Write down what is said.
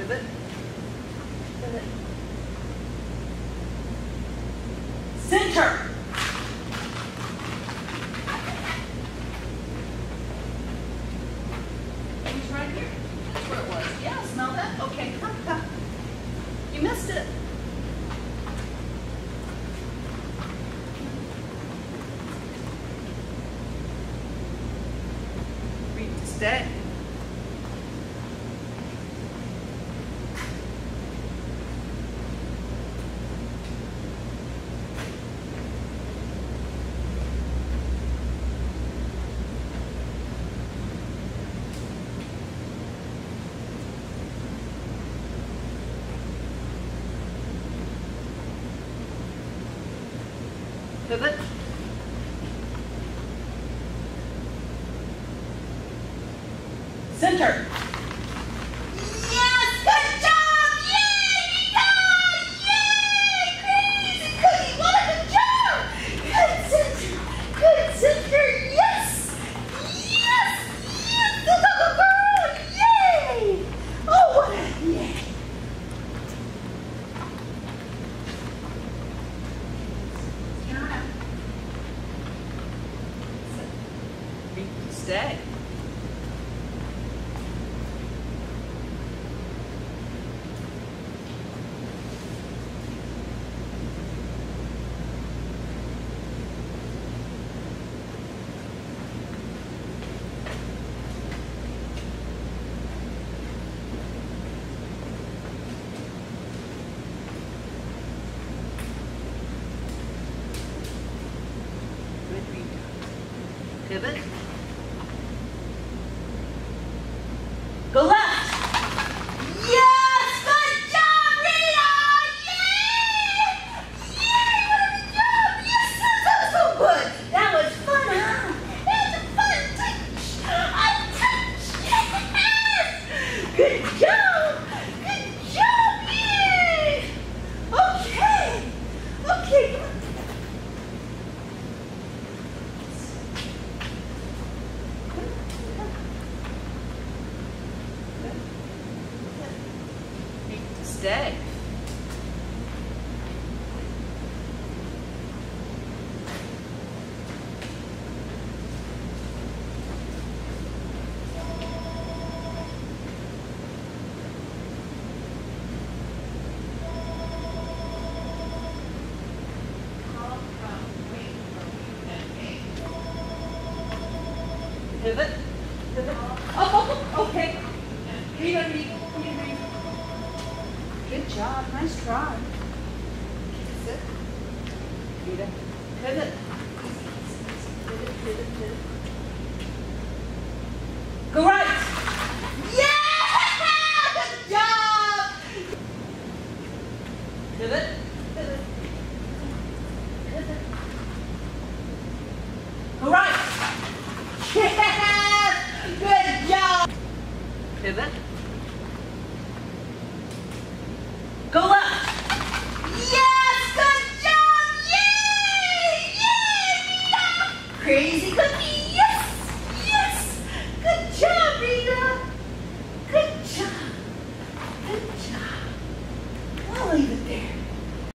Pivot. Pivot. Center. He's right here. That's where it was. Yeah, smell that? Okay, come, come. You missed it. Stay. Pivot. Center. Yes, good job! Yay, Rita! Yay! Crazy cookie, what a good job! Good center, good center, yes! Yes! Yes! Go, go, go, girl! Yay! Oh, what a yay! Stay. Pivot. Go left. Yes! Good job, Rita! Yay! Yay! What a good job! Yes, that was so good. That was fun, huh? That was a fun touch. A touch. Yes! Good job! Good job! Yay! Okay. Okay, come on. Stay. Pivot. Pivot. Oh, okay. Rita, Rita. Good job. Nice try. Sit. Rita. Pivot. Pivot, pivot, pivot. Go right. Yeah! Good job! Pivot. Pivot. Pivot. Go right. Yes! Good job! Pivot. Go left. Yes! Good job! Yay! Yay, Rita! Crazy cookie! Yes! Yes! Good job, Rita! Good job! Good job! I'll leave it there.